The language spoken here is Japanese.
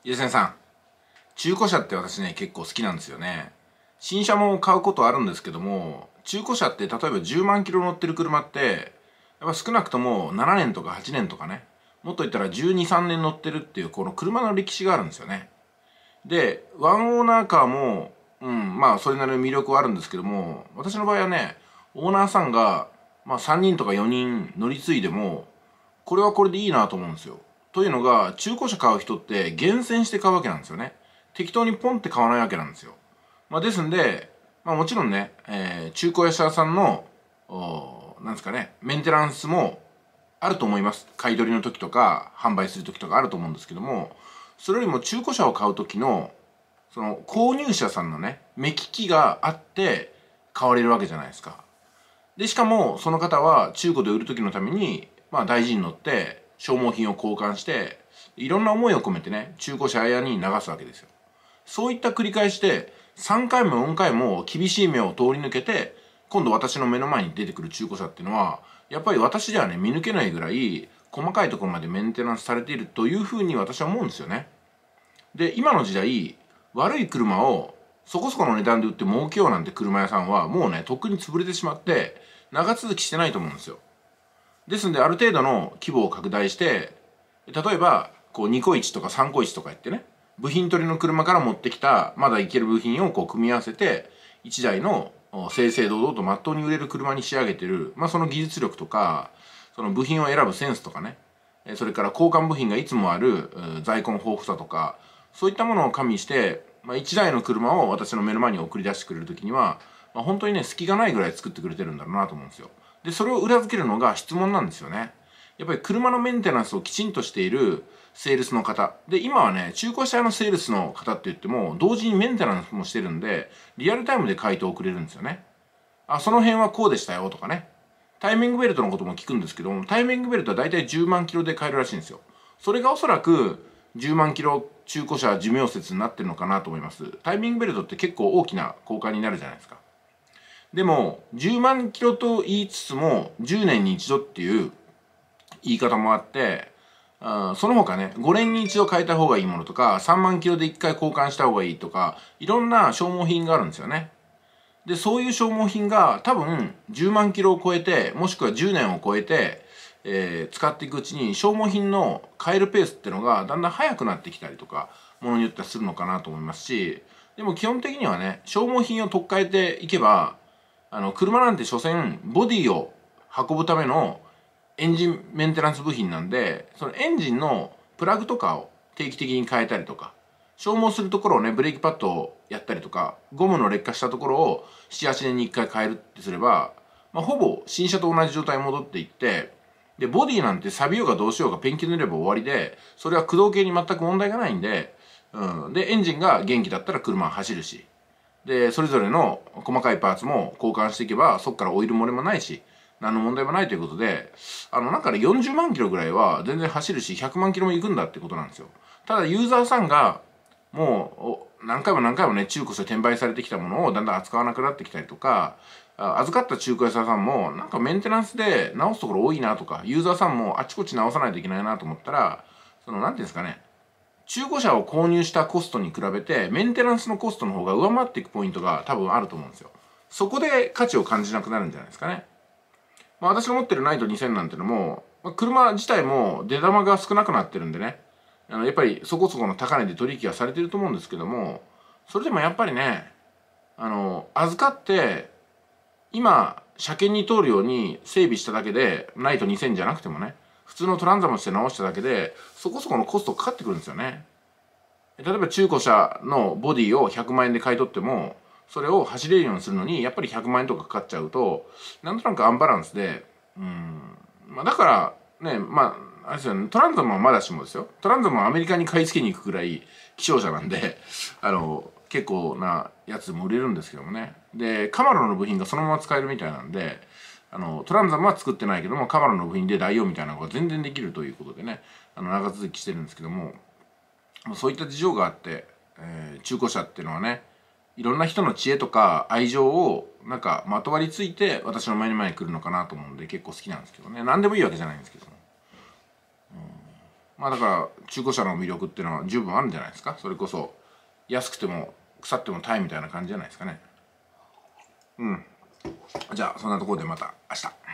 ゆうせんさん、中古車って私ね、結構好きなんですよね。新車も買うことあるんですけども、中古車って例えば10万キロ乗ってる車って、やっぱ少なくとも7年とか8年とかね、もっと言ったら12、3年乗ってるっていうこの車の歴史があるんですよね。で、ワンオーナーカーも、まあそれなりの魅力はあるんですけども、私の場合はね、オーナーさんが、3人とか4人乗り継いでも、これはこれでいいなと思うんですよ。というのが、中古車買う人って厳選して買うわけなんですよね。適当にポンって買わないわけなんですよ。ですんで、もちろんね、中古屋さんの、なんですかね、メンテナンスもあると思います。買い取りの時とか、販売する時とかあると思うんですけども、それよりも中古車を買う時の、その購入者さんのね、目利きがあって買われるわけじゃないですか。で、しかも、その方は中古で売る時のために、大事に乗って消耗品を交換して、いろんな思いを込めてね、中古車屋に流すわけですよ。そういった繰り返しで、3回も4回も厳しい目を通り抜けて、今度私の目の前に出てくる中古車っていうのは、やっぱり私ではね、見抜けないぐらい、細かいところまでメンテナンスされているというふうに私は思うんですよね。で、今の時代、悪い車をそこそこの値段で売って儲けようなんて車屋さんは、もうね、とっくに潰れてしまって、長続きしてないと思うんですよ。ですんで、ある程度の規模を拡大して、例えば、こう2個1とか3個1とか言ってね、部品取りの車から持ってきた、まだいける部品をこう組み合わせて、1台の正々堂々とまっとうに売れる車に仕上げてる、その技術力とか、その部品を選ぶセンスとかね、それから交換部品がいつもある在庫の豊富さとか、そういったものを加味して、1台の車を私の目の前に送り出してくれるときには、本当にね、隙がないぐらい作ってくれてるんだろうなと思うんですよ。で、それを裏付けるのが質問なんですよね。やっぱり車のメンテナンスをきちんとしているセールスの方。で、今はね、中古車のセールスの方って言っても、同時にメンテナンスもしてるんで、リアルタイムで回答をくれるんですよね。あ、その辺はこうでしたよとかね。タイミングベルトのことも聞くんですけども、タイミングベルトはだいたい10万キロで買えるらしいんですよ。それがおそらく10万キロ中古車寿命説になってるのかなと思います。タイミングベルトって結構大きな交換になるじゃないですか。でも、10万キロと言いつつも、10年に一度っていう言い方もあって、その他ね、5年に一度変えた方がいいものとか、3万キロで1回交換した方がいいとか、いろんな消耗品があるんですよね。で、そういう消耗品が多分10万キロを超えて、もしくは10年を超えて、使っていくうちに消耗品の変えるペースっていうのがだんだん速くなってきたりとか、ものによってはするのかなと思いますし、でも基本的にはね、消耗品を取っ替えていけば、車なんて所詮ボディを運ぶためのエンジンメンテナンス部品なんで、そのエンジンのプラグとかを定期的に変えたりとか、消耗するところをね、ブレーキパッドをやったりとか、ゴムの劣化したところを7、8年に1回変えるってすれば、ほぼ新車と同じ状態に戻っていって、で、ボディなんて錆びようがどうしようがペンキ塗れば終わりで、それは駆動系に全く問題がないんで、で、エンジンが元気だったら車は走るし、で、それぞれの細かいパーツも交換していけば、そこからオイル漏れもないし、何の問題もないということで、なんかね、40万キロぐらいは全然走るし、100万キロも行くんだってことなんですよ。ただ、ユーザーさんが、もう、何回も何回もね、中古車転売されてきたものをだんだん扱わなくなってきたりとか、預かった中古屋さんも、なんかメンテナンスで直すところ多いなとか、ユーザーさんもあちこち直さないといけないなと思ったら、なんていうんですかね、中古車を購入したコストに比べて、メンテナンスのコストの方が上回っていくポイントが多分あると思うんですよ。そこで価値を感じなくなるんじゃないですかね。私の持ってるナイト2000なんてのも、車自体も出玉が少なくなってるんでね、やっぱりそこそこの高値で取引がされてると思うんですけども、それでもやっぱりね、預かって、今、車検に通るように整備しただけで、ナイト2000じゃなくてもね、普通のトランザムして直しただけで、そこそこのコストかかってくるんですよね。例えば中古車のボディを100万円で買い取っても、それを走れるようにするのに、やっぱり100万円とかかかっちゃうと、なんとなくアンバランスで、だからね、あれですよね、トランザムはまだしもですよ。トランザムはアメリカに買い付けに行くくらい希少車なんで、結構なやつも売れるんですけどもね。で、カマロの部品がそのまま使えるみたいなんで、トランザムは作ってないけども、カマロの部品で代用みたいなのが全然できるということでね、長続きしてるんですけども、そういった事情があって、中古車っていうのはね、いろんな人の知恵とか愛情をなんかまとわりついて私の目の前に来るのかなと思うんで結構好きなんですけどね。何でもいいわけじゃないんですけども。 まあだから中古車の魅力っていうのは十分あるんじゃないですか。それこそ安くても腐ってもタイみたいな感じじゃないですかね。うん。じゃあそんなところでまた明日。